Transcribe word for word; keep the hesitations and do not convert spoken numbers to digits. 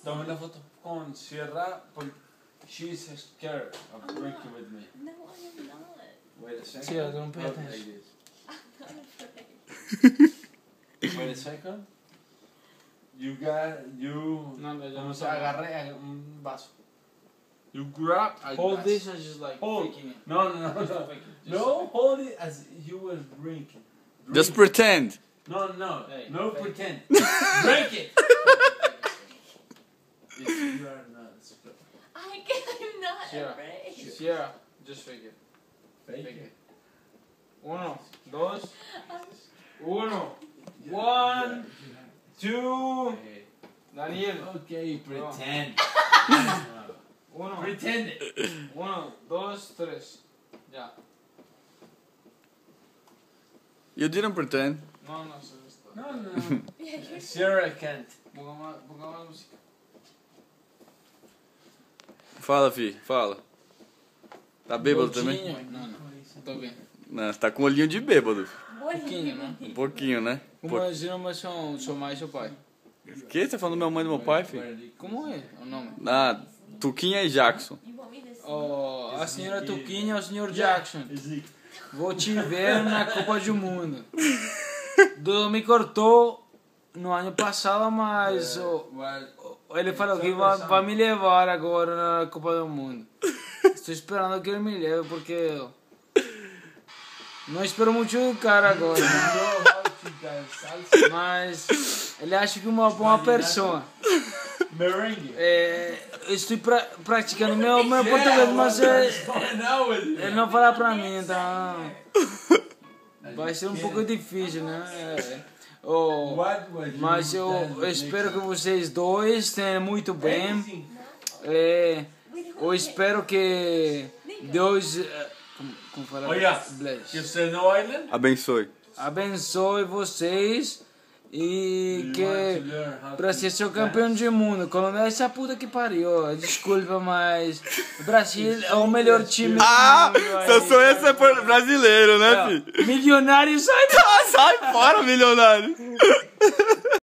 Tome la foto con Sierra, porque she's scared of drinking with me. No, I am not. Wait a second. Sierra, don't pay Look attention. like I'm not afraid. this. Wait a second. You got, you... No, no, yo Como no se sé. agarré un vaso. You grab a Hold glass. this and just like Hold. faking it. No, no, no, Just no. fake it. Just No, hold it as you were drinking. Just Drink. pretend. No, no, Hey, no fake pretend. Drink it. If you are not scared. I I'm not Sierra. afraid. Sierra, just fake it. Fake Fake it. it. Uno, dos, I'm uno, Yeah, one, yeah, two. Okay. Daniel. Okay, pretend. Uno, Pretend it. uno, dos, tres. Ya. You didn't pretend. No, no, se está. No, no. Yeah, you're Sierra can't. Ponga más, ponga más música. Fala, fi, fala. Tá bêbado também? Gordinho. Não, não. Tô bem. Não, você tá com olhinho de bêbado. What do Pouquinho, you né? Um pouquinho, né? Por... Imagina, mas sua, sua mãe e seu pai. O que? Você tá falando da minha mãe e do meu pai, fi? Como é o nome? Ah, Tuquinha e Jackson. You want me to sing? Oh, a senhora Tuquinha e o senhor Jackson. Easy. Vou te ver na Copa do Mundo. Dudu me cortou no ano passado, mas o- o- ele falou que vai, vai me levar agora na Copa do Mundo. Estou esperando que ele me leve, porque não espero muito do cara agora, né? Mas ele acha que uma boa pessoa. Merengue. É, eu estou pra, praticando meu, meu português, mas é, ele não fala pra mim, então vai ser um pouco difícil, né? É, oh, What was you mas eu, done eu espero que next vocês dois tenham muito bem. Anything. É, eu espero que Deus, é, como, como fala? Olha, Bless. you say no island? Abençoe. Abençoe vocês e You want to que learn how pra to ser seu dance? campeão do mundo. Colômbia é essa puta que pariu. Desculpa, mas o Brasil é o melhor time Ah, do mundo. seu aí. sonho é ser por- brasileiro, né, Não, fi? milionário sai Sai fora, milionário.